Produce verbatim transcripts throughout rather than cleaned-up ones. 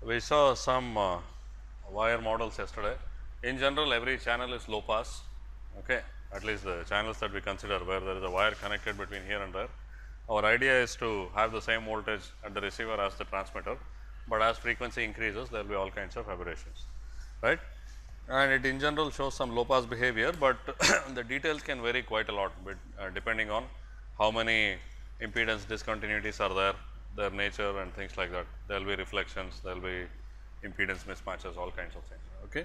we saw some uh, wire models yesterday. In general, every channel is low pass, okay, at least the channels that we consider where there is a wire connected between here and there. Our idea is to have the same voltage at the receiver as the transmitter, but as frequency increases, there will be all kinds of aberrations, right. And it in general shows some low pass behavior, but the details can vary quite a lot, but uh, depending on how many impedance discontinuities are there, their nature and things like that. There will be reflections, there will be impedance mismatches, all kinds of things. Okay.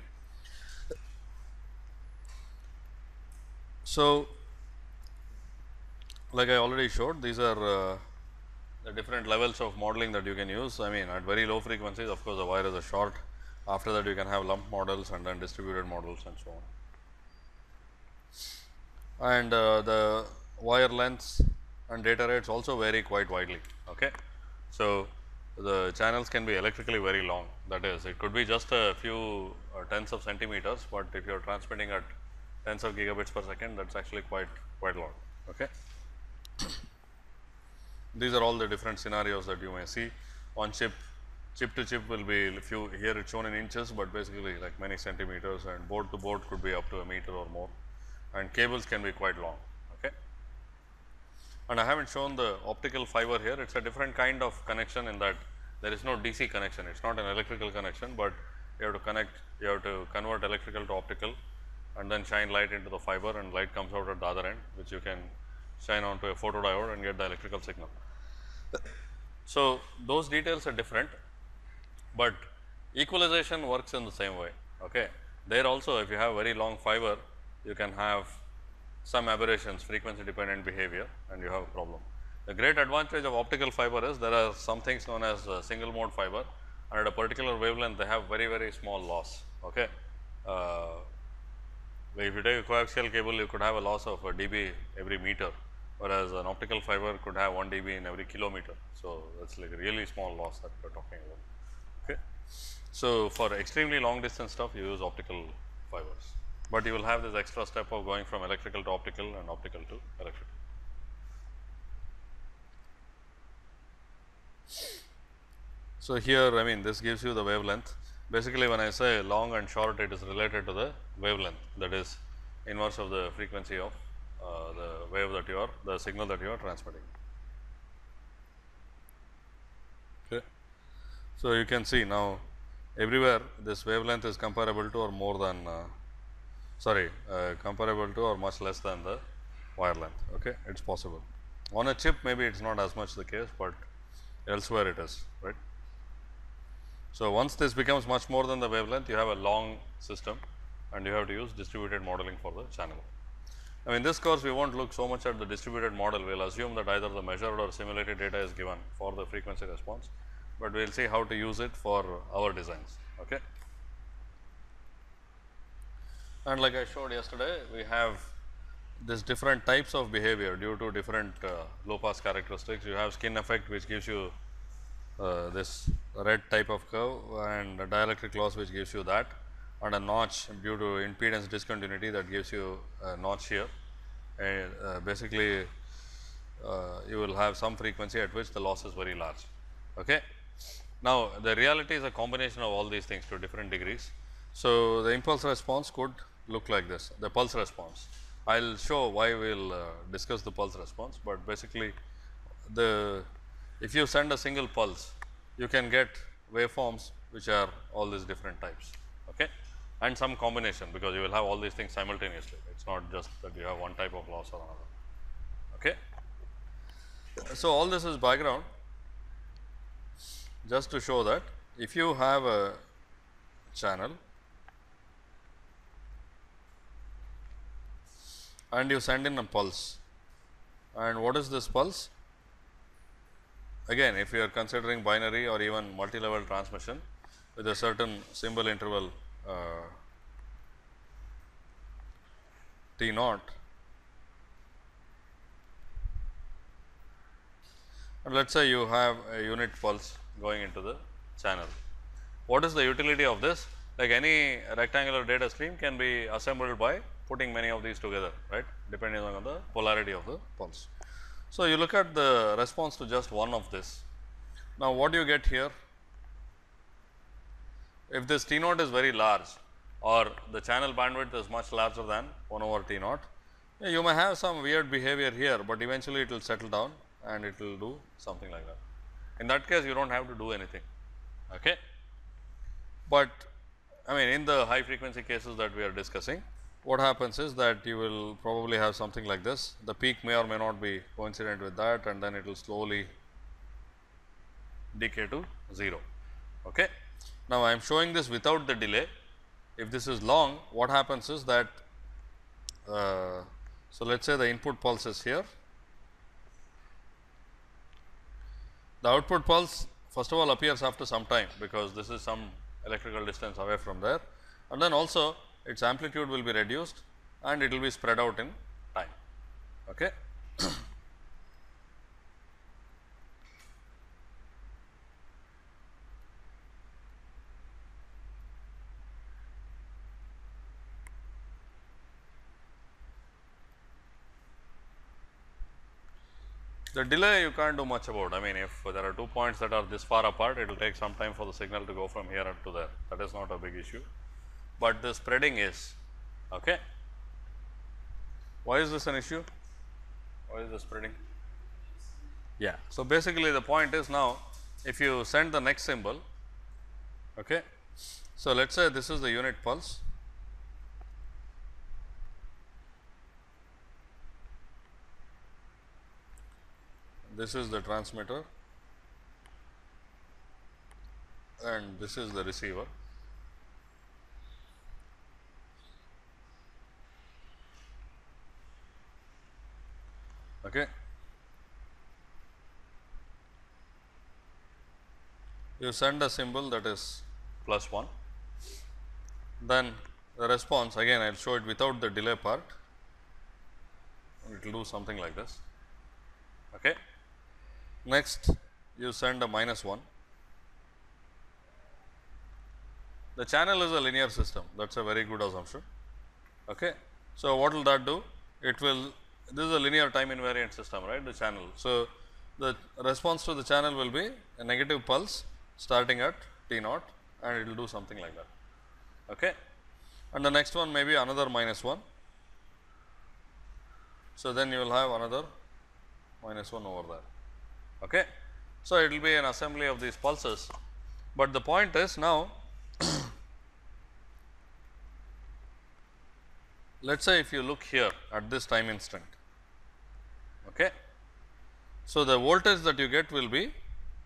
So, like I already showed, these are uh, the different levels of modeling that you can use. I mean, at very low frequencies, of course, the wire is a short. After that, you can have lump models and then distributed models and so on. And uh, the wire lengths and data rates also vary quite widely. Okay. So, the channels can be electrically very long, that is, it could be just a few uh, tens of centimeters, but if you are transmitting at tens of gigabits per second, that is actually quite quite long. Okay. These are all the different scenarios that you may see. On chip, chip to chip will be few, here it is shown in inches, but basically like many centimeters, and board to board could be up to a meter or more, and cables can be quite long. Okay. And I have not shown the optical fiber here, it is a different kind of connection in that there is no D C connection, it is not an electrical connection, but you have to connect, you have to convert electrical to optical and then shine light into the fiber, and light comes out at the other end, which you can shine onto a photodiode and get the electrical signal. So, those details are different, but equalization works in the same way. Okay. There also, if you have very long fiber, you can have some aberrations, frequency dependent behavior, and you have a problem. The great advantage of optical fiber is there are some things known as uh, single mode fiber, and at a particular wavelength they have very very small loss. Okay. Uh, if you take a coaxial cable, you could have a loss of a dB every meter, whereas an optical fiber could have one dB in every kilometer. So, that is like a really small loss that we are talking about. Okay. So, for extremely long distance stuff, you use optical fibers, but you will have this extra step of going from electrical to optical and optical to electrical. So, here I mean this gives you the wavelength. Basically, when I say long and short, it is related to the wavelength, that is inverse of the frequency of uh, the wave that you are, the signal that you are transmitting. Okay. So, you can see now everywhere this wavelength is comparable to or more than uh, sorry uh, comparable to or much less than the wire length. Okay. It is possible. On a chip maybe it is not as much the case, but elsewhere it is, right. So, once this becomes much more than the wavelength, you have a long system and you have to use distributed modeling for the channel. Now, in this course we will not look so much at the distributed model, we will assume that either the measured or simulated data is given for the frequency response, but we will see how to use it for our designs. Okay. And like I showed yesterday, we have this different types of behavior due to different uh, low pass characteristics. You have skin effect, which gives you uh, this red type of curve, and a dielectric loss which gives you that, and a notch due to impedance discontinuity that gives you a notch here. And uh, basically uh, you will have some frequency at which the loss is very large. Okay. Now, the reality is a combination of all these things to different degrees. So, the impulse response could look like this, the pulse response. I will show why we will uh, discuss the pulse response, but basically the if you send a single pulse, you can get waveforms which are all these different types, okay, and some combination, because you will have all these things simultaneously. It is not just that you have one type of loss or another. Okay. So, all this is background just to show that if you have a channel and you send in a pulse, and what is this pulse? Again, if you are considering binary or even multi-level transmission with a certain symbol interval uh, T naught, and let us say you have a unit pulse going into the channel. What is the utility of this? Like any rectangular data stream can be assembled by putting many of these together, right, depending on the polarity of the pulse. So, you look at the response to just one of this. Now, what do you get here? if this T naught is very large or the channel bandwidth is much larger than one over T naught, you may have some weird behavior here, but eventually it will settle down and it will do something like that. In that case, you do not have to do anything. Okay. But I mean, in the high frequency cases that we are discussing, what happens is that you will probably have something like this. The peak may or may not be coincident with that, and then it will slowly decay to zero. Okay. Now, I am showing this without the delay. If this is long, what happens is that, uh, so let us say the input pulse is here. The output pulse first of all appears after some time, because this is some electrical distance away from there, and then also its amplitude will be reduced and it will be spread out in time. Okay. The delay you can't do much about. I mean, if there are two points that are this far apart, it will take some time for the signal to go from here up to there. That is not a big issue, but the spreading is. Okay. Why is this an issue? Why is the spreading? Yeah. So, basically the point is, now if you send the next symbol, okay. So, let us say this is the unit pulse. This is the transmitter and this is the receiver. Okay. You send a symbol that is plus one, then the response, again I will show it without the delay part, it will do something like this. Okay. Next, you send a minus one. The channel is a linear system, that is a very good assumption. Okay. So, what will that do? It will, this is a linear time invariant system, right, the channel. So, the response to the channel will be a negative pulse starting at T naught and it will do something like that. Okay. And the next one may be another minus one. So, then you will have another minus one over there. Okay. So, it will be an assembly of these pulses, but the point is now let us say if you look here at this time instant. Okay. So, the voltage that you get will be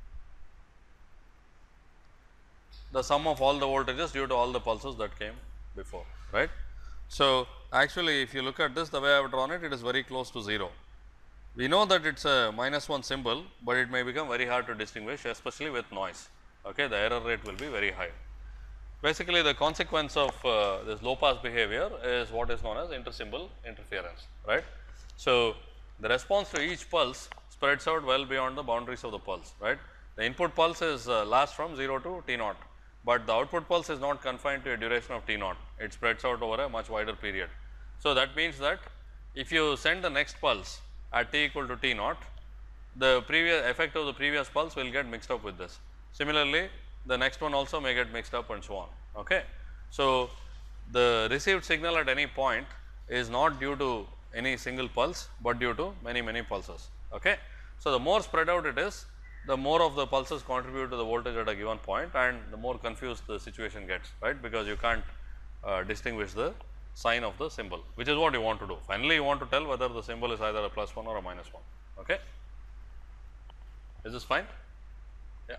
the sum of all the voltages due to all the pulses that came before, right. So, actually if you look at this, the way I have drawn it, it is very close to zero. We know that it is a minus one symbol, but it may become very hard to distinguish, especially with noise. Okay. The error rate will be very high. Basically, the consequence of uh, this low pass behavior is what is known as intersymbol interference, right. So, the response to each pulse spreads out well beyond the boundaries of the pulse, right. The input pulse is uh, lasts from zero to T naught, but the output pulse is not confined to a duration of T naught, it spreads out over a much wider period. So, that means that if you send the next pulse at t equal to T naught, the previous effect of the previous pulse will get mixed up with this. Similarly, the next one also may get mixed up and so on. Okay. So, the received signal at any point is not due to any single pulse, but due to many many pulses. Okay. So, the more spread out it is, the more of the pulses contribute to the voltage at a given point and the more confused the situation gets, right, because you can't uh, distinguish the sign of the symbol, which is what you want to do. Finally, you want to tell whether the symbol is either a plus one or a minus one. Okay. Is this fine? Yeah.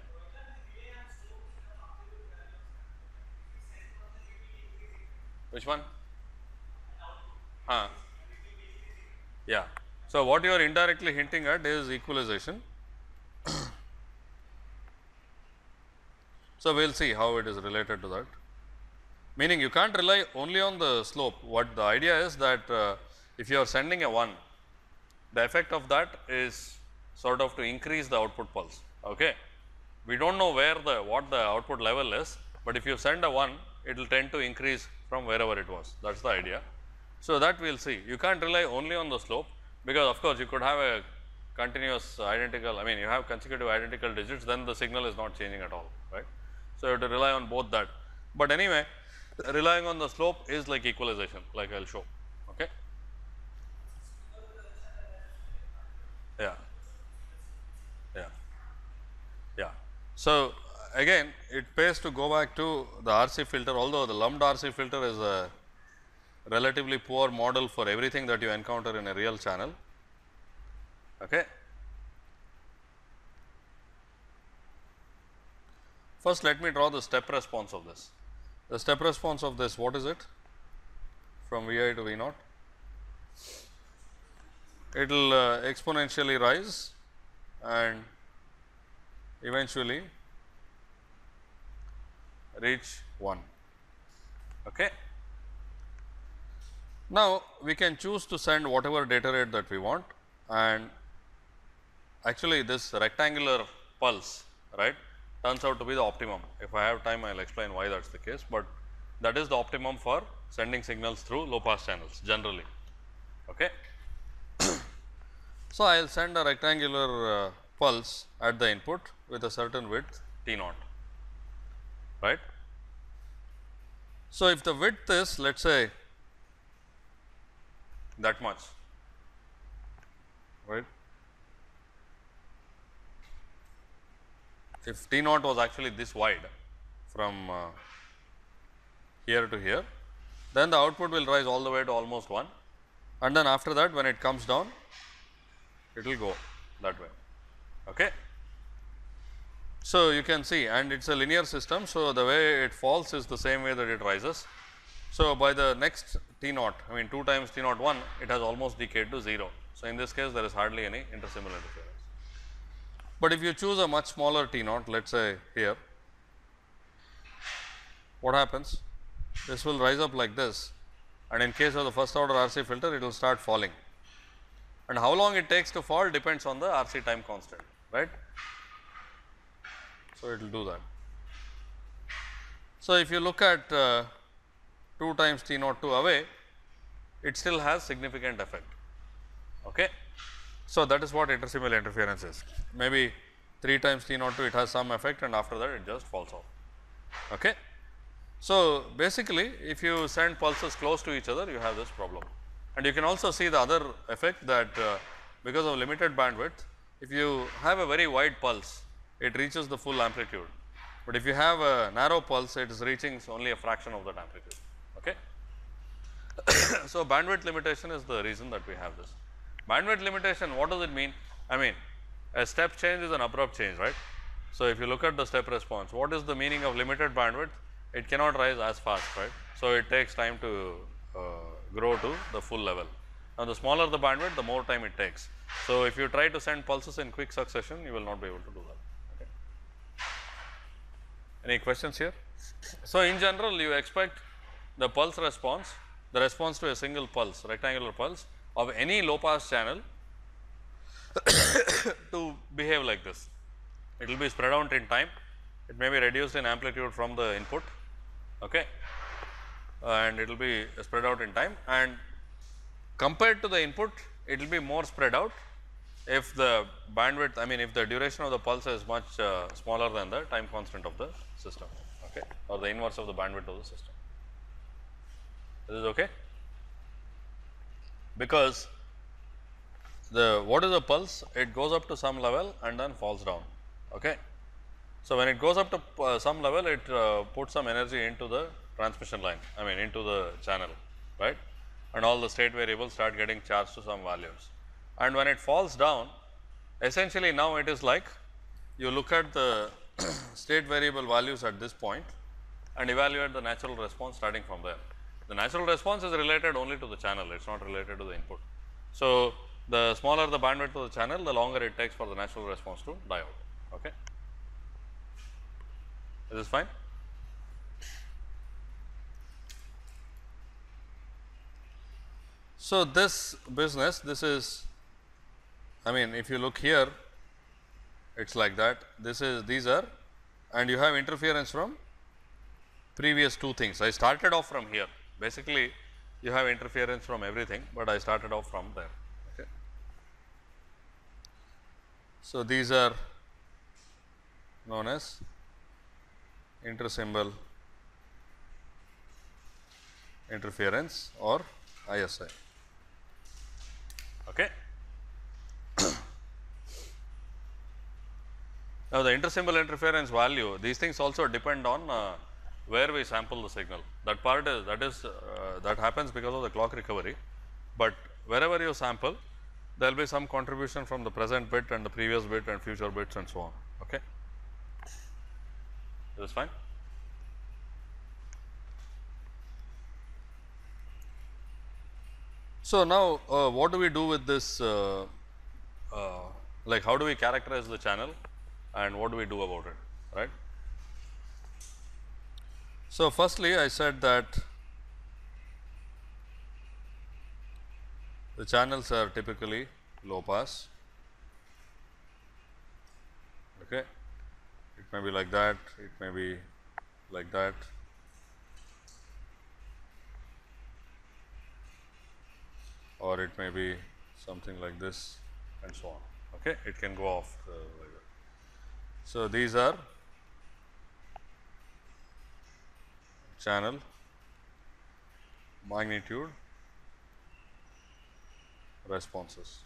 Which one? Huh. Yeah. So, what you are indirectly hinting at is equalization. So, we will see how it is related to that. Meaning you can't rely only on the slope. What the idea is that uh, if you are sending a one, the effect of that is sort of to increase the output pulse. Okay. We do not know where the what the output level is, but if you send a one, it will tend to increase from wherever it was. That is the idea. So, that we will see. You can't rely only on the slope, because of course, you could have a continuous identical, I mean you have consecutive identical digits, then the signal is not changing at all, right. So, you have to rely on both that. But anyway, relying on the slope is like equalization, like I will show. Okay. Yeah, yeah, yeah. So, again it pays to go back to the R C filter, although the lumped R C filter is a relatively poor model for everything that you encounter in a real channel. Okay. First, let me draw the step response of this. The step response of this, what is it? From V I to V naught, it will uh, exponentially rise and eventually reach one. Okay. Now, we can choose to send whatever data rate that we want, and actually this rectangular pulse, right, turns out to be the optimum. If I have time, I will explain why that is the case, but that is the optimum for sending signals through low pass channels generally. Okay. So, I will send a rectangular uh, pulse at the input with a certain width T naught, right. So, if the width is, let us say, that much, right. If T naught was actually this wide from uh, here to here, then the output will rise all the way to almost one, and then after that when it comes down, it will go that way. Okay. So, you can see, and it is a linear system. So, the way it falls is the same way that it rises. So, by the next T naught, I mean two times T naught one, it has almost decayed to zero. So, in this case there is hardly any intersymbol interference. But if you choose a much smaller T naught, let us say here, what happens? This will rise up like this, and in case of the first order R C filter, it will start falling, and how long it takes to fall depends on the R C time constant, right. So, it will do that. So, if you look at uh, two times T naught two away, it still has significant effect. Okay. So, that is what intersymbol interference is. Maybe three times T naught two, it has some effect, and after that it just falls off. Okay. So, basically if you send pulses close to each other, you have this problem, and you can also see the other effect that uh, because of limited bandwidth, if you have a very wide pulse, it reaches the full amplitude, but if you have a narrow pulse, it is reaching only a fraction of that amplitude. Okay. So, bandwidth limitation is the reason that we have this. Bandwidth limitation, what does it mean? I mean, a step change is an abrupt change, right. So, if you look at the step response, what is the meaning of limited bandwidth? It cannot rise as fast, right. So, it takes time to uh, grow to the full level. Now, the smaller the bandwidth, the more time it takes. So, if you try to send pulses in quick succession, you will not be able to do that. Okay. Any questions here? So, in general, you expect the pulse response, the response to a single pulse, rectangular pulse of any low pass channel to behave like this. It will be spread out in time, it may be reduced in amplitude from the input, okay, and it will be spread out in time, and compared to the input, it will be more spread out if the bandwidth, I mean if the duration of the pulse is much uh, smaller than the time constant of the system, okay, or the inverse of the bandwidth of the system. This is okay, because the what is the pulse? It goes up to some level and then falls down. Okay. So, when it goes up to uh, some level, it uh, puts some energy into the transmission line, I mean into the channel, right, and all the state variables start getting charged to some values. And when it falls down, essentially now it is like you look at the state variable values at this point and evaluate the natural response starting from there. The natural response is related only to the channel, it is not related to the input. So, the smaller the bandwidth of the channel, the longer it takes for the natural response to die out. Okay. Is this fine? So, this business, this is, I mean if you look here, it is like that, this is, these are, and you have interference from previous two things. I started off from here, basically you have interference from everything, but I started off from there. Okay. So, these are known as intersymbol interference or I S I. Okay. Now, the intersymbol interference value, these things also depend on uh, where we sample the signal. That part is that is uh, that happens because of the clock recovery, but wherever you sample, there will be some contribution from the present bit and the previous bit and future bits and so on. Okay. Is this fine? So, now uh, what do we do with this, uh, uh, like how do we characterize the channel and what do we do about it, right? So, firstly I said that the channels are typically low pass, okay. It may be like that, it may be like that. Or it may be something like this and so on, okay. It can go off uh, like that. So, these are channel magnitude responses.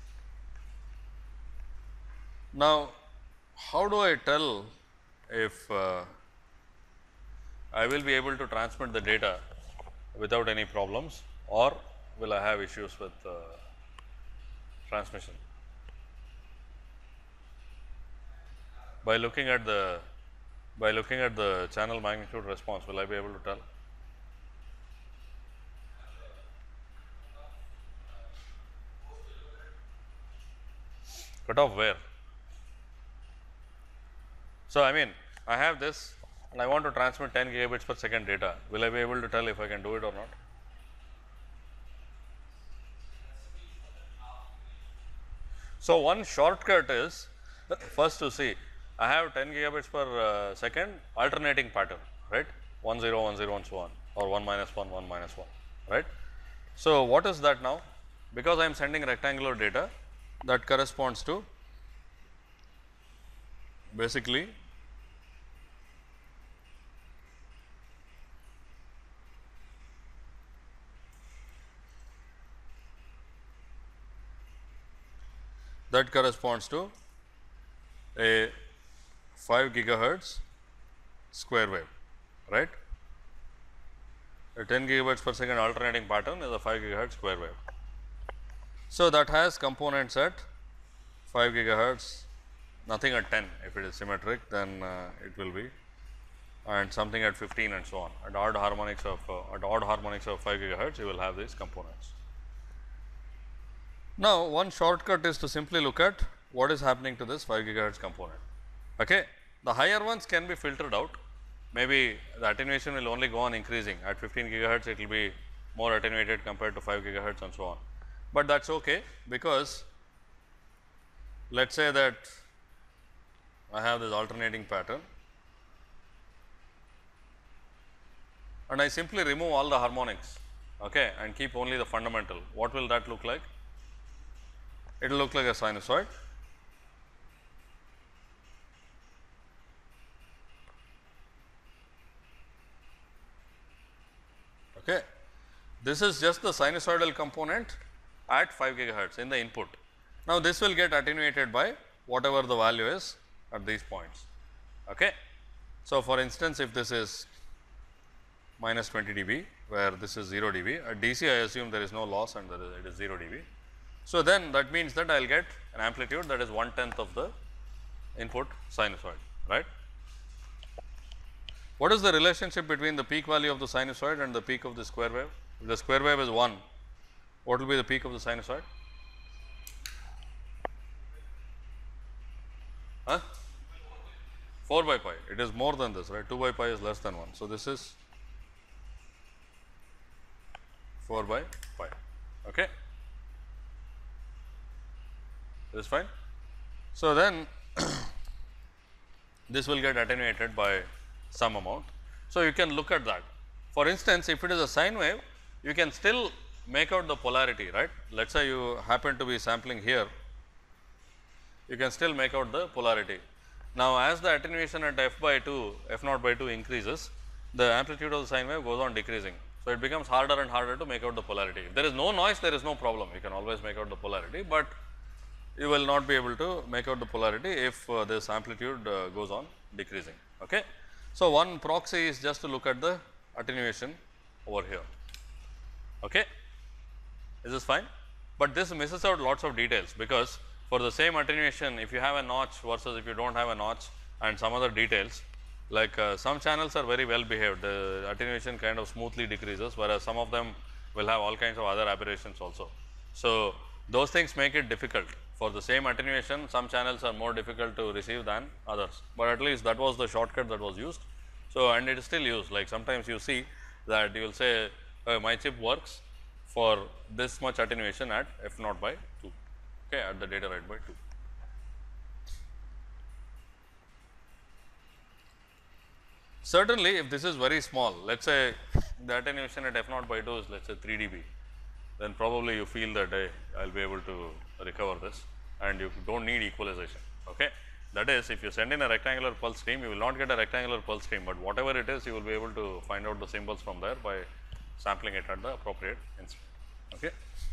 Now, how do I tell if uh, I will be able to transmit the data without any problems, or will I have issues with uh, transmission? By looking at the by looking at the channel magnitude response, will I be able to tell? Cut off where? So, I mean I have this and I want to transmit ten gigabits per second data. Will I be able to tell if I can do it or not? So, one shortcut is first to see I have ten gigabits per uh, second alternating pattern, right, one zero one zero and so on, or one minus one one minus one, right. So, what is that now? Because I am sending rectangular data, that corresponds to basically that corresponds to a five gigahertz square wave, right. A ten gigabits per second alternating pattern is a five gigahertz square wave. So, that has components at five gigahertz, nothing at ten. If it is symmetric, then uh, it will be, and something at fifteen and so on. At odd harmonics of uh, at odd harmonics of five gigahertz, you will have these components. Now, one shortcut is to simply look at what is happening to this five gigahertz component. Okay. The higher ones can be filtered out, maybe the attenuation will only go on increasing. At fifteen gigahertz, it will be more attenuated compared to five gigahertz and so on, but that is okay, because let us say that I have this alternating pattern and I simply remove all the harmonics, okay, and keep only the fundamental. What will that look like? It will look like a sinusoid. Okay. This is just the sinusoidal component at five gigahertz in the input. Now, this will get attenuated by whatever the value is at these points. Okay. So, for instance, if this is minus twenty dB, where this is zero dB, at D C I assume there is no loss and it is zero dB. So, then that means that I will get an amplitude that is one tenth of the input sinusoid, right. What is the relationship between the peak value of the sinusoid and the peak of the square wave? If the square wave is one, what will be the peak of the sinusoid? Huh? four by pi, it is more than this, right, two by pi is less than one. So, this is four by pi, okay. This is fine. So, then this will get attenuated by some amount. So, you can look at that. For instance, if it is a sine wave, you can still make out the polarity, right. Let us say you happen to be sampling here, you can still make out the polarity. Now, as the attenuation at f by two, f naught by two increases, the amplitude of the sine wave goes on decreasing. So, it becomes harder and harder to make out the polarity. If there is no noise, there is no problem, you can always make out the polarity, but you will not be able to make out the polarity if uh, this amplitude uh, goes on decreasing. Okay. So, one proxy is just to look at the attenuation over here. Okay. Is this fine? But this misses out lots of details, because for the same attenuation, if you have a notch versus if you do not have a notch and some other details, like uh, some channels are very well behaved, the attenuation kind of smoothly decreases, whereas some of them will have all kinds of other aberrations also. So, those things make it difficult. For the same attenuation, some channels are more difficult to receive than others, but at least that was the shortcut that was used. So, and it is still used, like sometimes you see that you will say uh, my chip works for this much attenuation at f naught by two, okay, at the data rate by two. Certainly, if this is very small, let us say the attenuation at f naught by two is let us say three dB, then probably you feel that hey, I will be able to recover this and you do not need equalization. Okay. That is, if you send in a rectangular pulse stream, you will not get a rectangular pulse stream, but whatever it is, you will be able to find out the symbols from there by sampling it at the appropriate instant. Okay.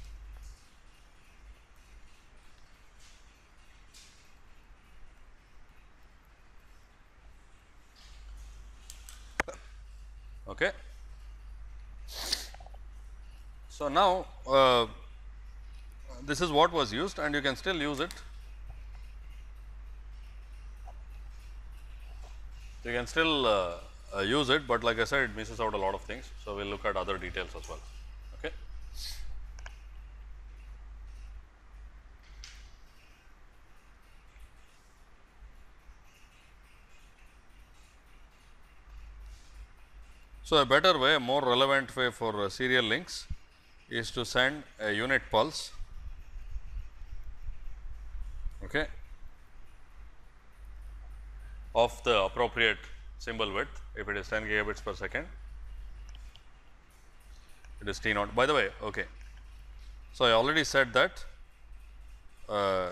Okay. So, now uh, this is what was used and you can still use it. You can still uh, uh, use it, but like I said, it misses out a lot of things. So, we will look at other details as well. Okay. So, a better way, a more relevant way for uh, serial links is to send a unit pulse, okay, of the appropriate symbol width. If it is ten gigabits per second, it is T naught. By the way, okay. So, I already said that uh,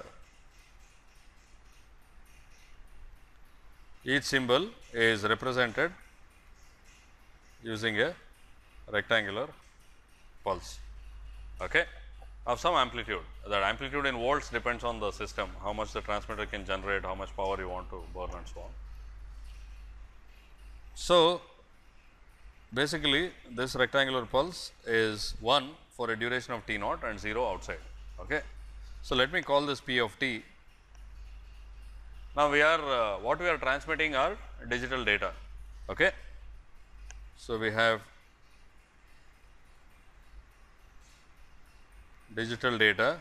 each symbol is represented using a rectangular pulse, okay, of some amplitude. That amplitude in volts depends on the system, how much the transmitter can generate, how much power you want to burn and so on. So, basically this rectangular pulse is one for a duration of T naught and zero outside. Okay. So, let me call this P of T. Now, we are uh, what we are transmitting are digital data. Okay. So, we have digital data,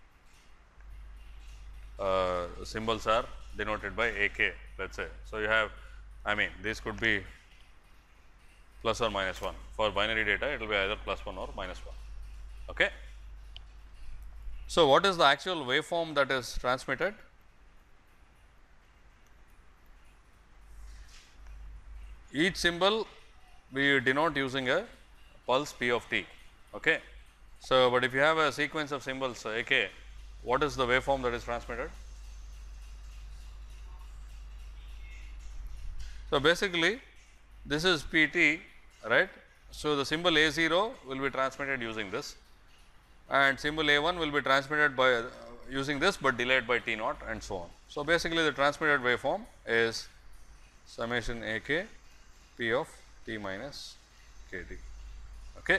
uh, symbols are denoted by A K, let us say. So, you have, I mean this could be plus or minus one. For binary data, it will be either plus one or minus one. Okay. So, what is the actual waveform that is transmitted? Each symbol we denote using a pulse P of T. Okay. So, but if you have a sequence of symbols A K, what is the waveform that is transmitted? So, basically this is P T, right. So, the symbol A zero will be transmitted using this and symbol A one will be transmitted by uh, using this, but delayed by T naught and so on. So, basically the transmitted waveform is summation A K P of T minus K T, okay,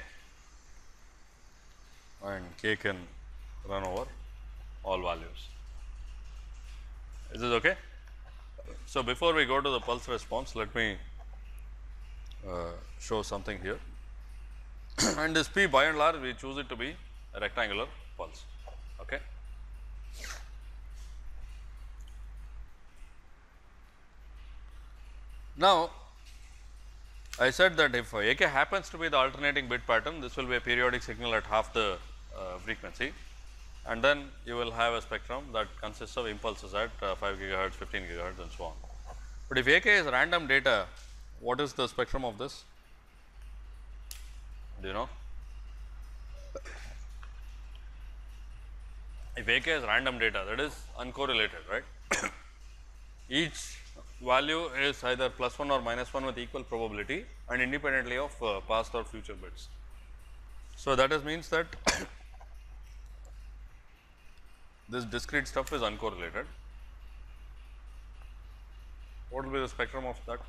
and K can run over all values. Is this okay? So, before we go to the pulse response, let me uh, show something here and this P by and large we choose it to be a rectangular pulse. Okay. Now, I said that if A K happens to be the alternating bit pattern, this will be a periodic signal at half the uh, frequency, and then you will have a spectrum that consists of impulses at uh, five gigahertz, fifteen gigahertz and so on. But if A K is random data, what is the spectrum of this? Do you know? If A K is random data, that is uncorrelated, right? Each value is either plus one or minus one with equal probability and independently of uh, past or future bits. So, that is means that this discrete stuff is uncorrelated. What will be the spectrum of that?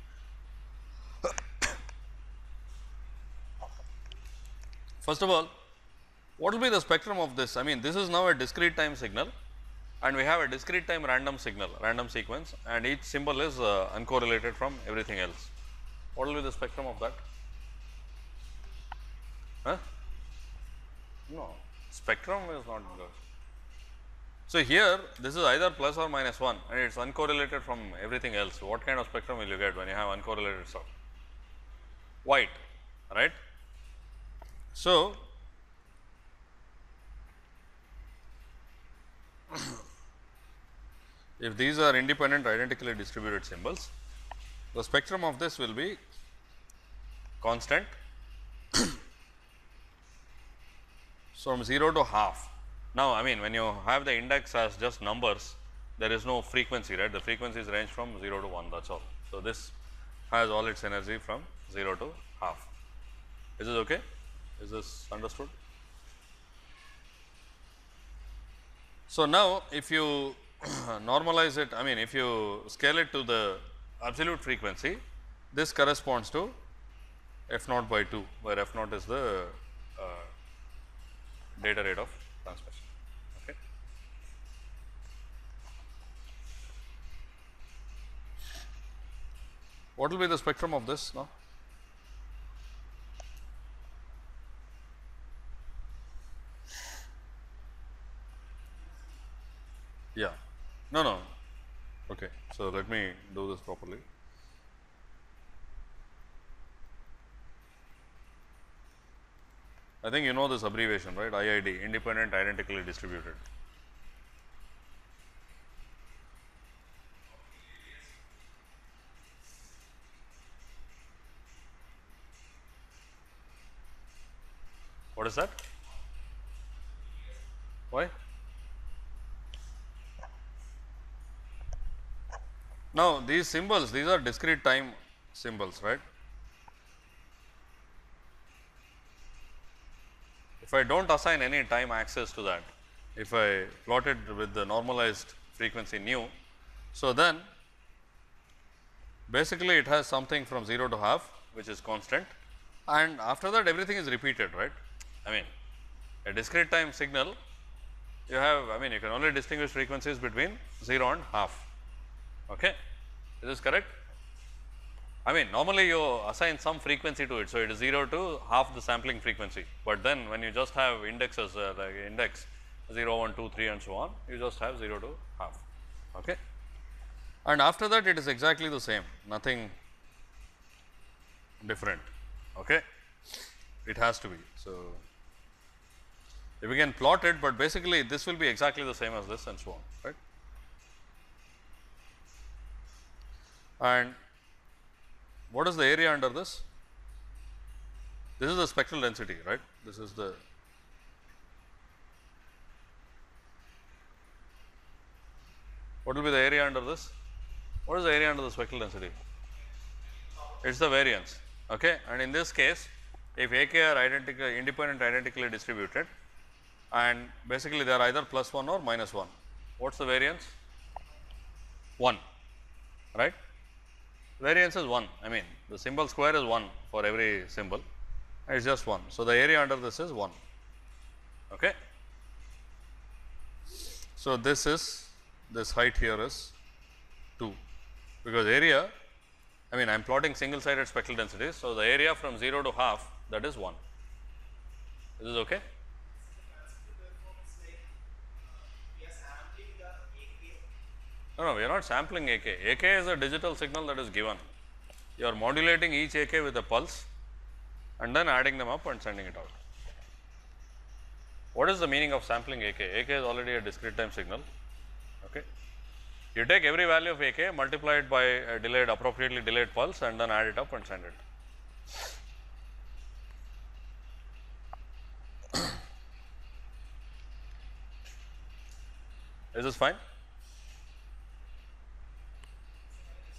First of all, what will be the spectrum of this? I mean, this is now a discrete time signal and we have a discrete time random signal, random sequence, and each symbol is uh, uncorrelated from everything else. What will be the spectrum of that? Huh? No, spectrum is not good. So, here this is either plus or minus one and it is uncorrelated from everything else. What kind of spectrum will you get when you have uncorrelated stuff? White, right. So, if these are independent identically distributed symbols, the spectrum of this will be constant from zero to half. Now, I mean when you have the index as just numbers, there is no frequency, right, the frequencies range from zero to one, that is all. So, this has all its energy from zero to half. Is this okay? Is this understood? So, now if you normalize it, I mean if you scale it to the absolute frequency, this corresponds to f naught by two, where f naught is the uh, data rate of transmission. Okay. What will be the spectrum of this now? Yeah, no, no, okay. So, let me do this properly. I think you know this abbreviation, right, I I D, independent identically distributed. What is that? Why? Now, these symbols, these are discrete time symbols, right. If I do not assign any time axis to that, if I plot it with the normalized frequency nu, so then basically it has something from zero to half, which is constant, and after that everything is repeated, right. I mean a discrete time signal, you have, I mean you can only distinguish frequencies between zero and half. Okay. Is this correct? I mean normally you assign some frequency to it. So, it is zero to half the sampling frequency, but then when you just have indexes uh, like index zero, one, two, three and so on, you just have zero to half. Okay. And after that it is exactly the same, nothing different. Okay. It has to be. So, if we can plot it, but basically this will be exactly the same as this and so on, right. And what is the area under this? This is the spectral density, right. This is the what will be the area under this? What is the area under the spectral density? It is the variance. Okay. And in this case, if A k are identical, independent identically distributed, and basically they are either plus one or minus one, what is the variance? one, right. Variance is one, I mean the symbol square is one for every symbol, it is just one. So, the area under this is one. Okay. So, this is this height here is two, because area, I mean I am plotting single sided spectral densities. So, the area from zero to half, that is one. Is this okay? No, no, we are not sampling A k. A k is a digital signal that is given. You are modulating each A k with a pulse and then adding them up and sending it out. What is the meaning of sampling A k? A k is already a discrete time signal. Okay. You take every value of A k, multiply it by a delayed, appropriately delayed pulse and then add it up and send it. Is this fine?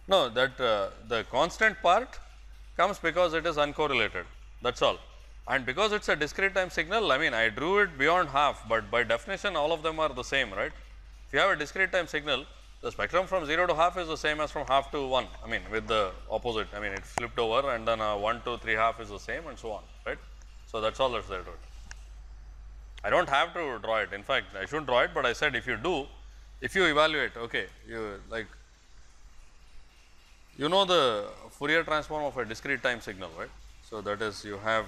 No, that uh, the constant part comes because it is uncorrelated, that is all. And because it is a discrete time signal, I mean I drew it beyond half, but by definition all of them are the same, right. If you have a discrete time signal, the spectrum from zero to half is the same as from half to one, I mean with the opposite, I mean it flipped over and then uh, one to three half is the same and so on, right. So, that is all that is there to it. I do not have to draw it, in fact I should not draw it, but I said if you do, if you evaluate, okay, you like you know the Fourier transform of a discrete time signal, right. So, that is you have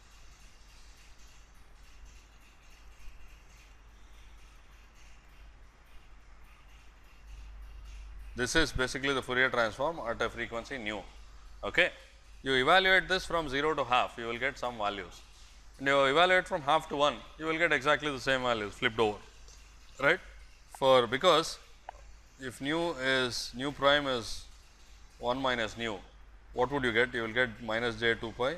this is basically the Fourier transform at a frequency nu. Okay. You evaluate this from zero to half, you will get some values, and you evaluate from half to one, you will get exactly the same values flipped over, right. For because if nu is nu prime is one minus nu, what would you get? You will get minus j two pi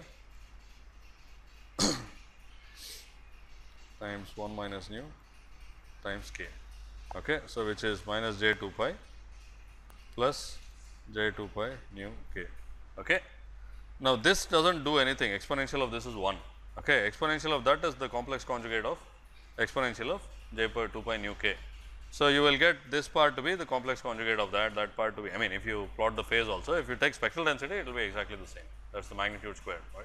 times one minus nu times k. Okay. So, which is minus j two pi plus j two pi nu k. Okay. Now, this does not do anything, exponential of this is one. Okay. Exponential of that is the complex conjugate of exponential of j pi two pi nu k. So, you will get this part to be the complex conjugate of that, that part to be, I mean if you plot the phase also, if you take spectral density it will be exactly the same, that is the magnitude squared, right.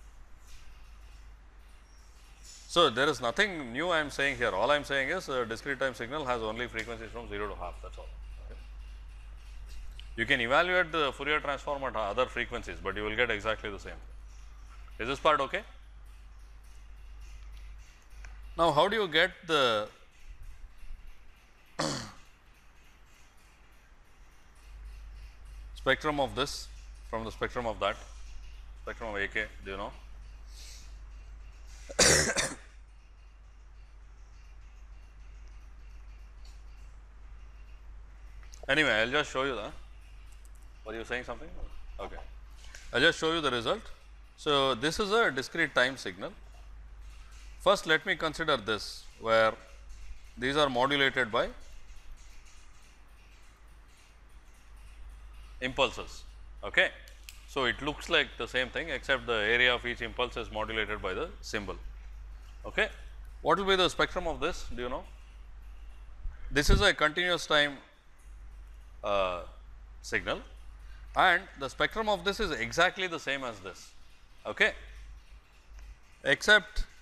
So, there is nothing new I am saying here, all I am saying is a discrete time signal has only frequencies from zero to half, that is all. Okay. You can evaluate the Fourier transform at other frequencies, but you will get exactly the same. Is this part okay? Now, how do you get the spectrum of this from the spectrum of that, spectrum of A k, do you know? Anyway, I will just show you the, were you saying something? Okay. I will just show you the result. So, this is a discrete time signal. First, let me consider this, where these are modulated by impulses. Okay. So, it looks like the same thing, except the area of each impulse is modulated by the symbol. Okay. What will be the spectrum of this? Do you know? This is a continuous time uh, signal, and the spectrum of this is exactly the same as this. Okay. Except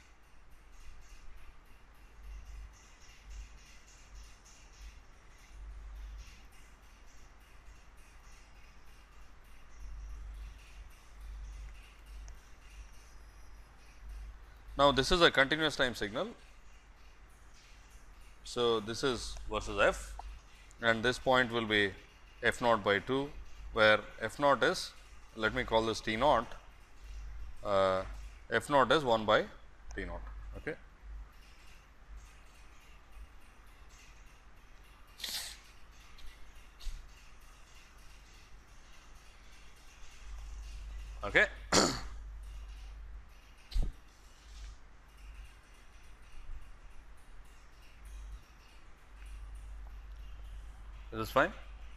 now, this is a continuous time signal. So, this is versus f, and this point will be f naught by two, where f naught is, let me call this t naught, uh, f naught is one by t naught. Okay. Okay. Is this fine?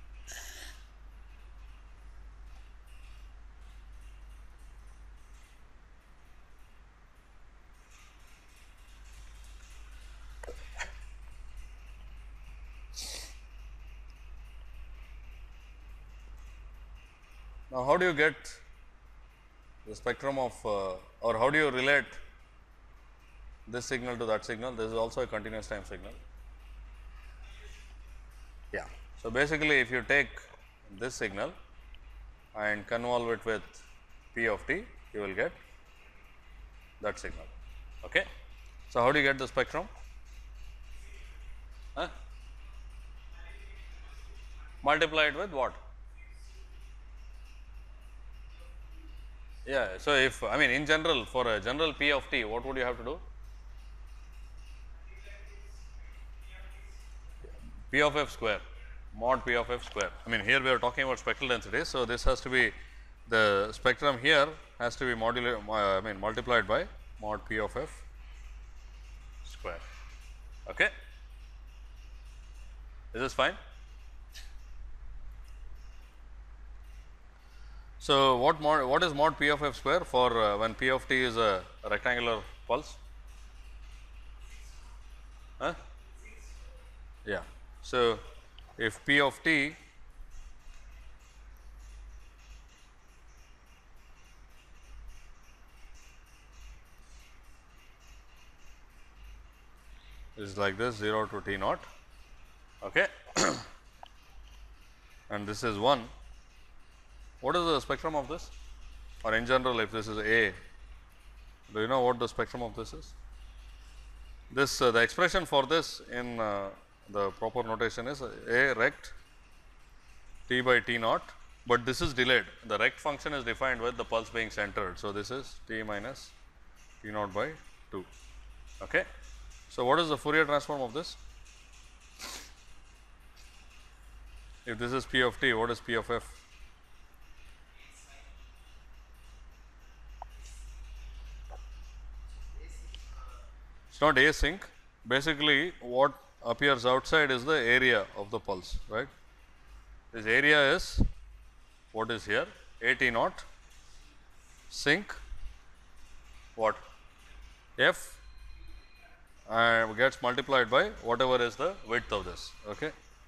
Now, how do you get the spectrum of uh, or how do you relate this signal to that signal? This is also a continuous time signal. Yeah. So, basically if you take this signal and convolve it with p of t, you will get that signal. Okay. So, how do you get the spectrum? Huh? Multiplied with what? Yeah. So, if I mean in general for a general p of t, what would you have to do? P of f square, mod p of f square. I mean here we are talking about spectral density. So, this has to be the spectrum here has to be modulated, uh, I mean multiplied by mod p of f square. Okay. Is this fine? So, what mod, what is mod p of f square for uh, when p of t is a rectangular pulse? Huh? Yeah. So, if p of t is like this zero to t naught, okay, and this is one. What is the spectrum of this? Or in general, if this is A, do you know what the spectrum of this is? This uh, the expression for this in uh, the proper notation is A rect t by t naught, but this is delayed. The rect function is defined with the pulse being centered. So, this is t minus t naught by two. Okay. So, what is the Fourier transform of this? If this is p of t, what is p of f? It is not async. Basically, what appears outside is the area of the pulse, right. This area is what is here, A t naught sync what f and gets multiplied by whatever is the width of this. Okay.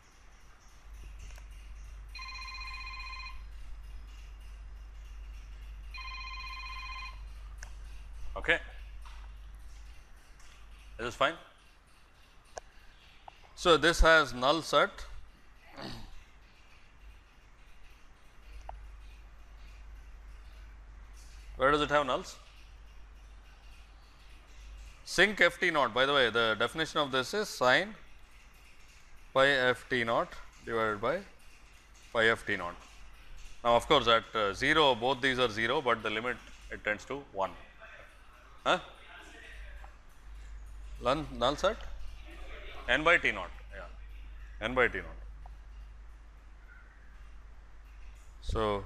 Okay. This is fine. So, this has null set. Where does it have nulls? Sync f t naught. By the way, the definition of this is sine pi f t naught divided by pi f t naught. Now, of course, at uh, zero, both these are zero, but the limit it tends to one. Huh? Null, null set n by t naught, yeah, n by t naught. So,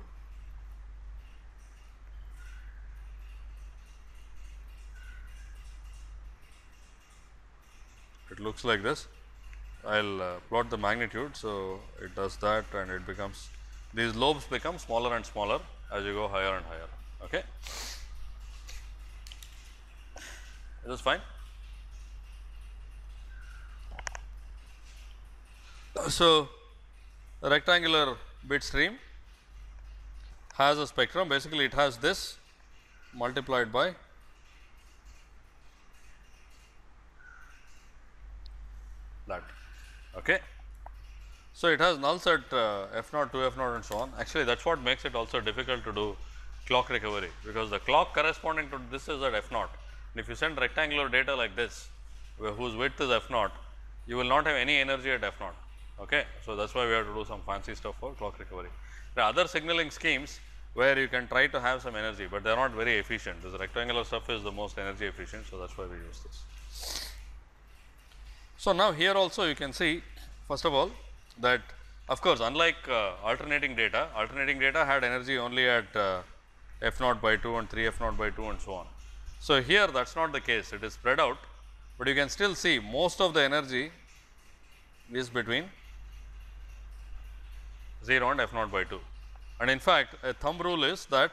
it looks like this. I will uh, plot the magnitude. So, it does that and it becomes, these lobes become smaller and smaller as you go higher and higher. Okay. Is this fine? So, the rectangular bit stream has a spectrum. Basically, it has this multiplied by that. Okay. So, it has null set uh, f naught, two f naught and so on. Actually, that is what makes it also difficult to do clock recovery, because the clock corresponding to this is at f naught. And if you send rectangular data like this, whose width is f naught, you will not have any energy at f naught. Okay. So, that is why we have to do some fancy stuff for clock recovery. There are other signaling schemes where you can try to have some energy, but they are not very efficient. This rectangular stuff is the most energy efficient. So, that is why we use this. So, now here also you can see, first of all, that of course, unlike uh, alternating data, alternating data had energy only at uh, f naught by two and three f naught by two and so on. So, here that is not the case, it is spread out, but you can still see most of the energy is between zero and f naught by two. And in fact, a thumb rule is that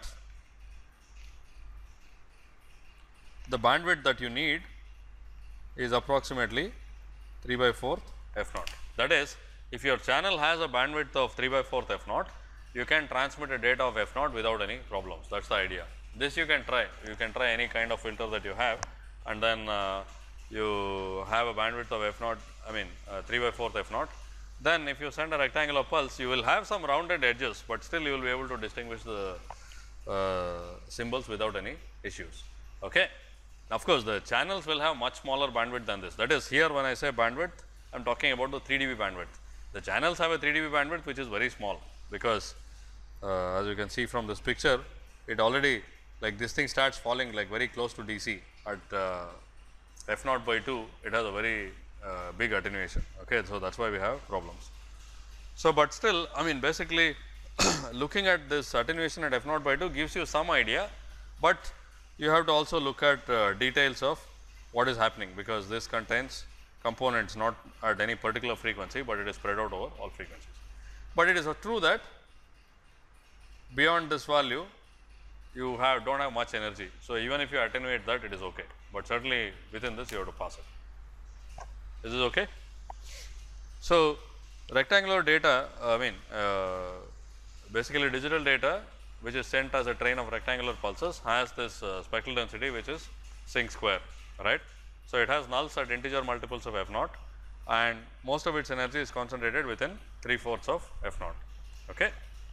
the bandwidth that you need is approximately three by fourth f naught. That is, if your channel has a bandwidth of three by fourth f naught, you can transmit a data of f naught without any problems. That is the idea. This you can try, you can try any kind of filter that you have, and then uh, you have a bandwidth of f naught, I mean uh, three by fourth f naught. Then if you send a rectangular pulse, you will have some rounded edges, but still you will be able to distinguish the uh, symbols without any issues. Okay. Of course, the channels will have much smaller bandwidth than this. That is, here when I say bandwidth, I am talking about the three D B bandwidth. The channels have a three D B bandwidth which is very small, because uh, as you can see from this picture, it already like this thing starts falling like very close to D C at uh, f naught by two, it has a very uh, big attenuation. Okay. So, that is why we have problems. So, but still I mean basically looking at this attenuation at f naught by two gives you some idea, but you have to also look at uh, details of what is happening, because this contains components not at any particular frequency, but it is spread out over all frequencies. But it is uh, true that beyond this value you have don't have much energy. So, even if you attenuate that, it is okay, but certainly within this you have to pass it. Is this okay? So, rectangular data, I mean uh, basically digital data which is sent as a train of rectangular pulses has this uh, spectral density which is sinc square, right. So, it has nulls at integer multiples of f naught and most of its energy is concentrated within three fourths of f naught. Okay.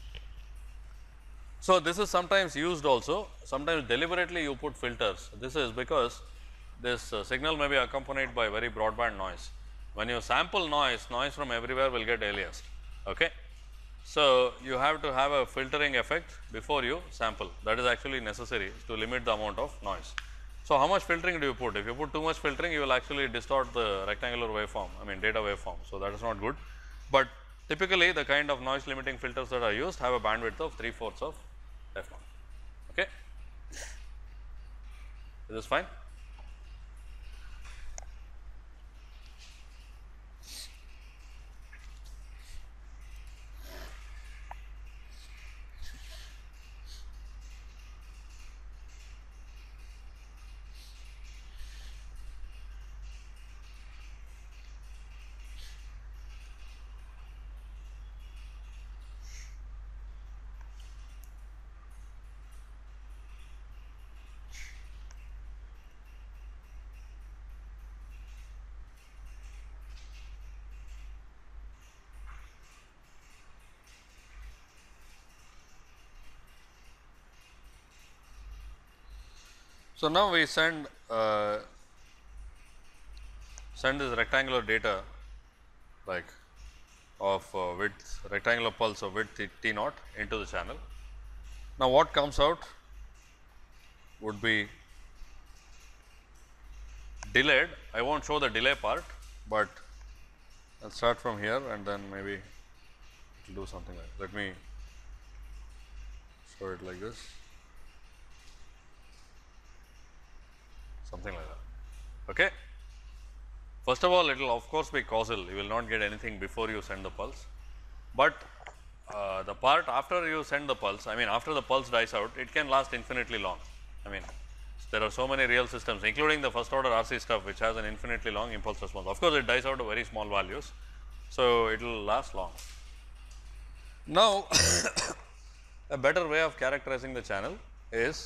So, this is sometimes used also, sometimes deliberately you put filters. This is because this uh, signal may be accompanied by very broadband noise. When you sample noise, noise from everywhere will get aliased. Okay. So, you have to have a filtering effect before you sample, that is actually necessary to limit the amount of noise. So, how much filtering do you put? If you put too much filtering, you will actually distort the rectangular waveform, I mean data waveform. So, that is not good, but typically the kind of noise limiting filters that are used have a bandwidth of three fourths of f naught. Okay. Is this fine? So, now we send uh, send this rectangular data like of uh, width rectangular pulse of width t naught into the channel. Now, what comes out would be delayed. I will not show the delay part, but I will start from here and then maybe it will do something like that. Let me show it like this, something like that. Okay. First of all, it will of course be causal, you will not get anything before you send the pulse, but uh, the part after you send the pulse, I mean after the pulse dies out, it can last infinitely long. I mean there are so many real systems including the first order R C stuff which has an infinitely long impulse response. Of course, it dies out to very small values, so it will last long. Now, a better way of characterizing the channel is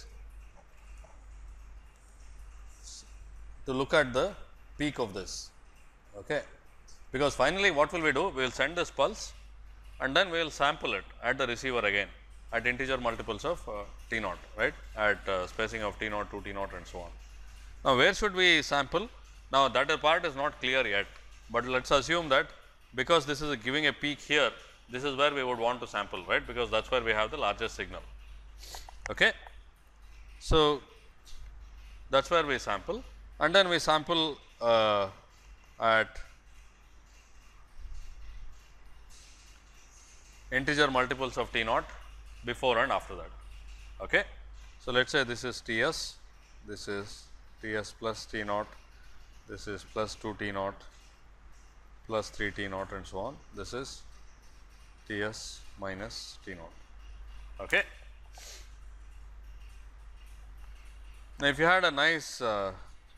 to look at the peak of this, okay. Because finally what will we do? We will send this pulse and then we will sample it at the receiver again at integer multiples of uh, t naught, right, at uh, spacing of t naught to t naught and so on. Now, where should we sample? Now, that part is not clear yet, but let us assume that because this is a giving a peak here, this is where we would want to sample, right, because that is where we have the largest signal. Okay. So, that is where we sample and then we sample uh, at integer multiples of t naught before and after that. Okay. So, let us say this is T s, this is T s plus t naught, this is plus two t naught, plus three t naught and so on, this is T s minus t naught. Okay. Now, if you had a nice uh,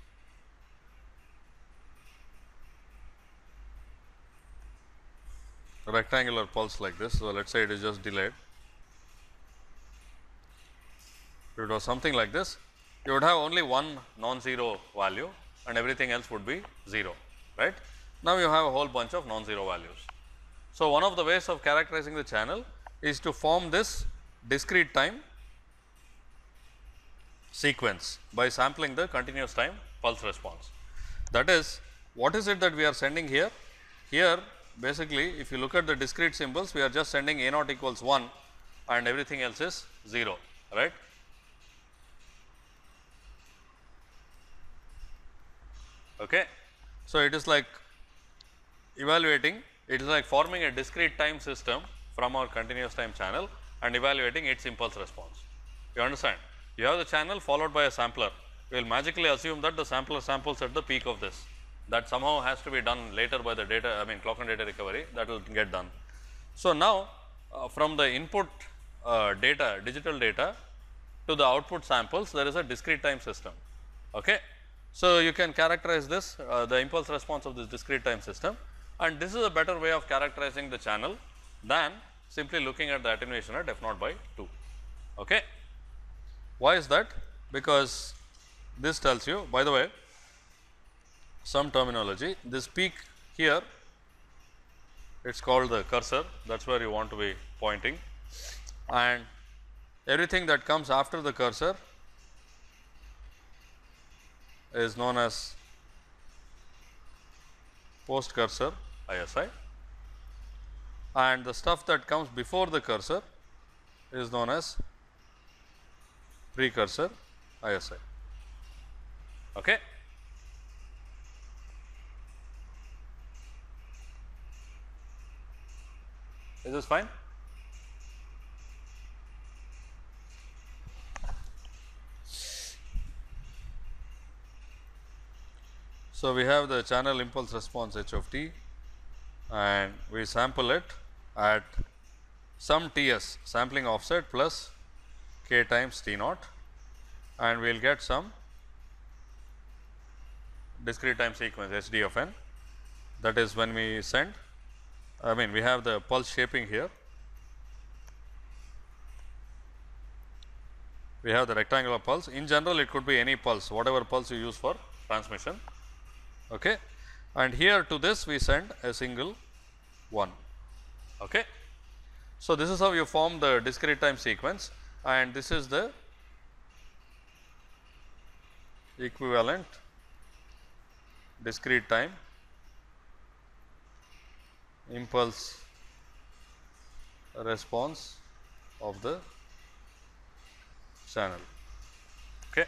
rectangular pulse like this, so let us say it is just delayed. If it was something like this, you would have only one non-zero value and everything else would be zero, right. Now, you have a whole bunch of non-zero values. So, one of the ways of characterizing the channel is to form this discrete time sequence by sampling the continuous time pulse response. That is, what is it that we are sending here? Here basically, if you look at the discrete symbols, we are just sending a naught equals one and everything else is zero, right. Okay. So, it is like evaluating, it is like forming a discrete time system from our continuous time channel and evaluating its impulse response. You understand? You have the channel followed by a sampler. We will magically assume that the sampler samples at the peak of this. That somehow has to be done later by the data, I mean clock and data recovery, that will get done. So, now uh, from the input uh, data, digital data to the output samples, there is a discrete time system. Okay. So, you can characterize this uh, the impulse response of this discrete time system, and this is a better way of characterizing the channel than simply looking at the attenuation at f naught by two. Okay. Why is that? Because this tells you, by the way, some terminology, this peak here, it is called the cursor, that is where you want to be pointing, and everything that comes after the cursor is known as post cursor I S I, and the stuff that comes before the cursor is known as precursor I S I. Okay. Is this fine? So, we have the channel impulse response h of t, and we sample it at some T s sampling offset plus k times T naught, and we will get some discrete time sequence H d of n. That is when we send, I mean we have the pulse shaping here, we have the rectangular pulse. In general, it could be any pulse, whatever pulse you use for transmission. Okay. And here to this we send a single one. Okay. So, this is how you form the discrete time sequence, and this is the equivalent discrete time impulse response of the channel. Okay.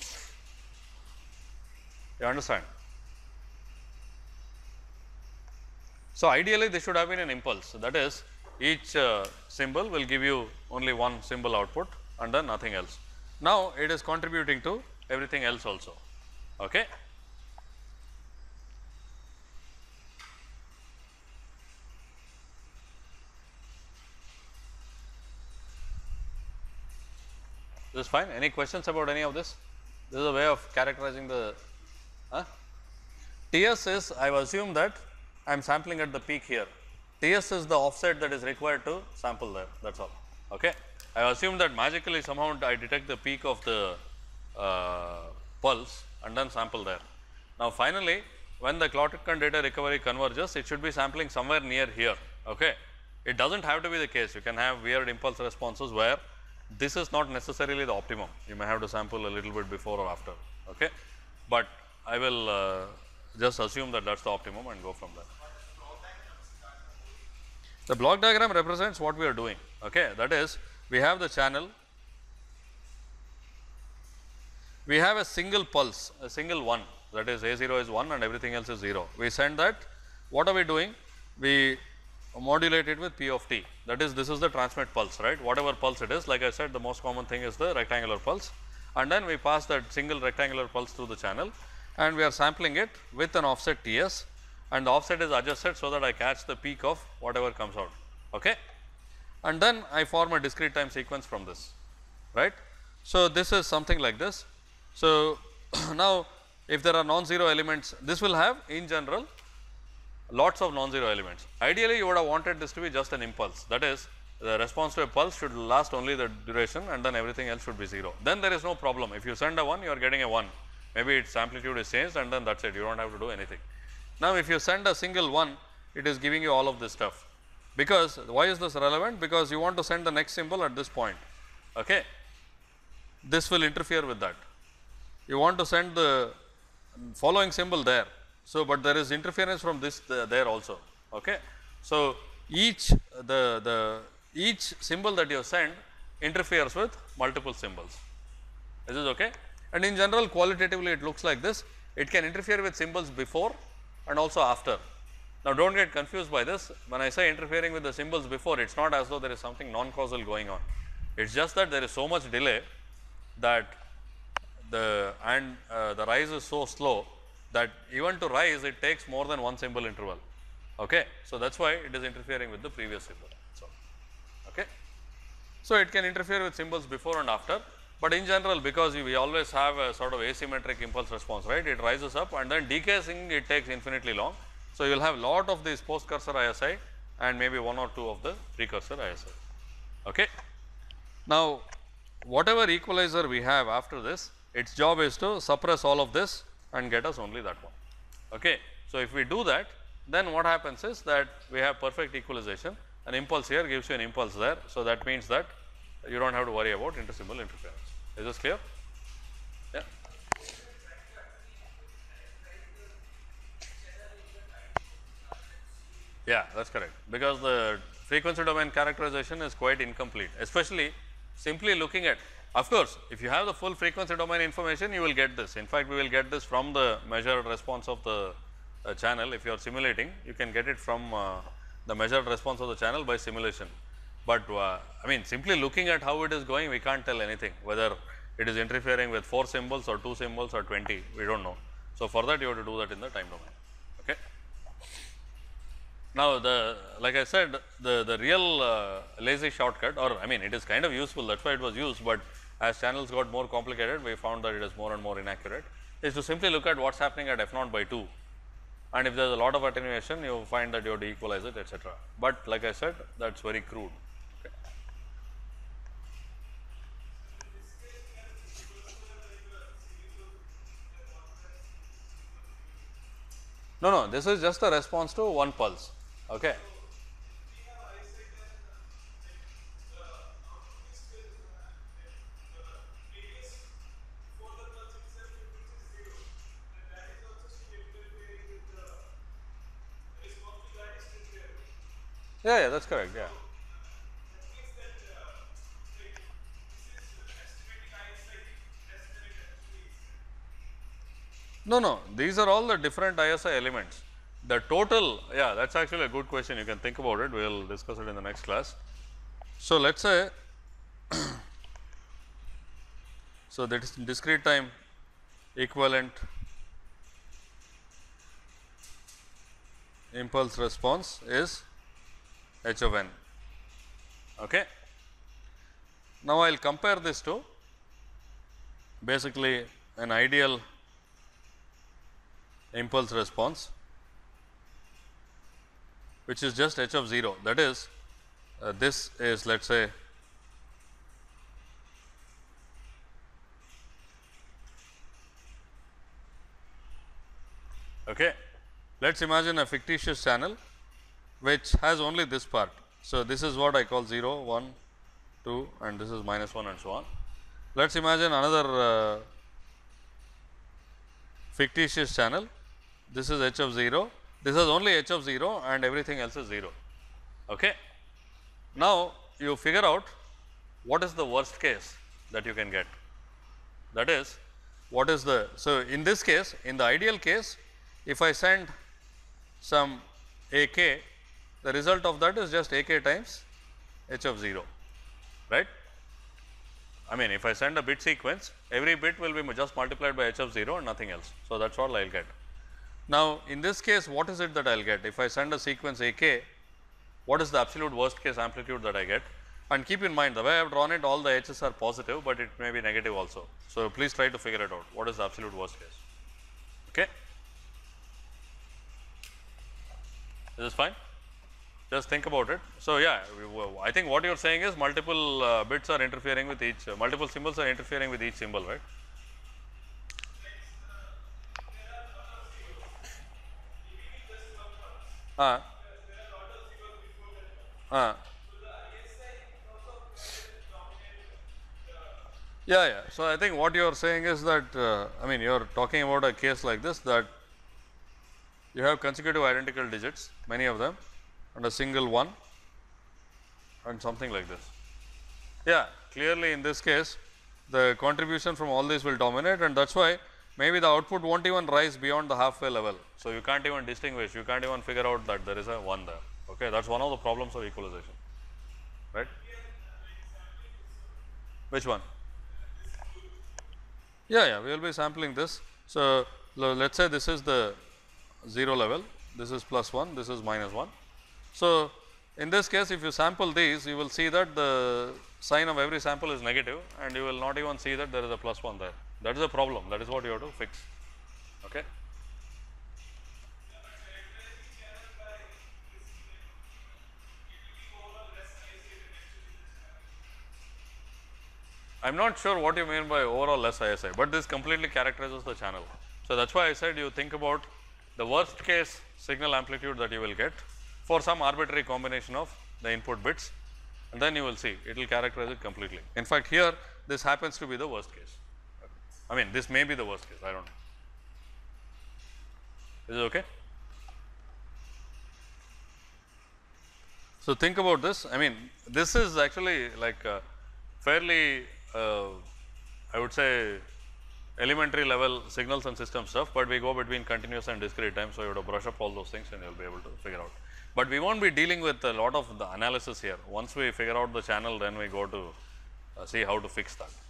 You understand? So, ideally this should have been an impulse, that is each uh, symbol will give you only one symbol output and then nothing else. Now, it is contributing to everything else also. Okay. This is fine. Any questions about any of this? This is a way of characterizing the huh? T s is, I have assumed that I am sampling at the peak here. T s is the offset that is required to sample there, that is all. Okay. I have assumed that magically somehow I detect the peak of the uh, pulse and then sample there. Now, finally, when the Claudican data recovery converges, it should be sampling somewhere near here. Okay. It does not have to be the case. You can have weird impulse responses where this is not necessarily the optimum. You may have to sample a little bit before or after. Okay. But I will uh, just assume that that is the optimum and go from there. The block diagram represents what we are doing. Okay. That is, we have the channel, we have a single pulse, a single one, that is A zero is one and everything else is zero. We send that, what are we doing? We modulate it with P of t, that is, this is the transmit pulse, right, whatever pulse it is. Like I said, the most common thing is the rectangular pulse, and then we pass that single rectangular pulse through the channel, and we are sampling it with an offset T s, and the offset is adjusted so that I catch the peak of whatever comes out. Okay. And then I form a discrete time sequence from this, right. So, this is something like this. So, now if there are non-zero elements, this will have in general lots of non-zero elements. Ideally, you would have wanted this to be just an impulse, that is, the response to a pulse should last only the duration and then everything else should be zero. Then there is no problem. If you send a one, you are getting a one, maybe its amplitude is changed and then that is it, you do not have to do anything. Now, if you send a single one, it is giving you all of this stuff, because why is this relevant? Because you want to send the next symbol at this point. Okay. This will interfere with that. You want to send the following symbol there. So, but there is interference from this the, there also. Okay. So, each the the each symbol that you send interferes with multiple symbols. Is this okay? And in general, qualitatively it looks like this. It can interfere with symbols before and also after. Now, do not get confused by this. When I say interfering with the symbols before, it is not as though there is something non-causal going on. It is just that there is so much delay that the and uh, the rise is so slow that even to rise it takes more than one symbol interval. Okay. So, that is why it is interfering with the previous symbol. So, okay. So, it can interfere with symbols before and after, but in general because we always have a sort of asymmetric impulse response, right, it rises up and then decaying it takes infinitely long. So, you will have lot of these post cursor I S I and maybe one or two of the precursor I S I. Okay. Now, whatever equalizer we have after this, its job is to suppress all of this and get us only that one. Okay. So, if we do that, then what happens is that we have perfect equalization, an impulse here gives you an impulse there. So, that means that you do not have to worry about intersymbol interference. Is this clear? Yeah. Yeah, that is correct, because the frequency domain characterization is quite incomplete, especially simply looking at, of course, if you have the full frequency domain information, you will get this. In fact, we will get this from the measured response of the uh, channel. If you are simulating, you can get it from uh, the measured response of the channel by simulation. But uh, I mean, simply looking at how it is going, we can't tell anything, whether it is interfering with four symbols or two symbols or twenty, we do not know. So, for that you have to do that in the time domain. Okay. Now, the like I said, the, the real uh, lazy shortcut, or I mean it is kind of useful, that is why it was used, but as channels got more complicated, we found that it is more and more inaccurate, is to simply look at what is happening at f naught by two, and if there is a lot of attenuation, you find that you have to equalize it, etcetera. But like I said, that is very crude. Okay. No, no, this is just a response to one pulse. Okay. Yeah, yeah, that is correct. Yeah. No, no, these are all the different I S I elements. The total, yeah, that is actually a good question. You can think about it. We will discuss it in the next class. So, let us say, so that is discrete time equivalent impulse response is h of n. Okay. Now, I will compare this to basically an ideal impulse response, which is just h of zero. That is, uh, this is let us say okay. Let us imagine a fictitious channel which has only this part. So, this is what I call zero, one, two, and this is minus one and so on. Let us imagine another uh, fictitious channel. This is h of zero, this is only h of zero and everything else is zero. Okay. Now, you figure out what is the worst case that you can get. That is, what is the, so in this case, in the ideal case, if I send some a k, the result of that is just a k times h of zero, right. I mean, if I send a bit sequence, every bit will be just multiplied by h of zero and nothing else. So, that is all I will get. Now, in this case, what is it that I will get? If I send a sequence a k, what is the absolute worst case amplitude that I get? And keep in mind, the way I have drawn it, all the h's are positive, but it may be negative also. So, please try to figure it out. What is the absolute worst case? Okay. Is this fine? Just think about it. So, yeah, I think what you are saying is multiple uh, bits are interfering with each, uh, multiple symbols are interfering with each symbol, right? Uh, uh, yeah, yeah. So, I think what you are saying is that, uh, I mean, you are talking about a case like this, that you have consecutive identical digits, many of them, and a single one and something like this. Yeah, clearly in this case, the contribution from all these will dominate, and that is why maybe the output will not even rise beyond the halfway level. So, you can't even distinguish, you can't even figure out that there is a one there. Okay, that is one of the problems of equalization, right. Which one? Yeah, yeah, we will be sampling this. So, let us say this is the zero level, this is plus one, this is minus one. So, in this case, if you sample these, you will see that the sign of every sample is negative and you will not even see that there is a plus one there. That is a problem, that is what you have to fix. Okay. I am not sure what you mean by overall less I S I, but this completely characterizes the channel. So, that is why I said you think about the worst case signal amplitude that you will get for some arbitrary combination of the input bits, and then you will see it will characterize it completely. In fact, here this happens to be the worst case. I mean, this may be the worst case, I do not know. Is it okay? So, think about this. I mean, this is actually like uh, fairly uh, I would say elementary level signals and system stuff, but we go between continuous and discrete time. So, you have to brush up all those things and you will be able to figure out. But we will not be dealing with a lot of the analysis here. Once we figure out the channel, then we go to uh, see how to fix that.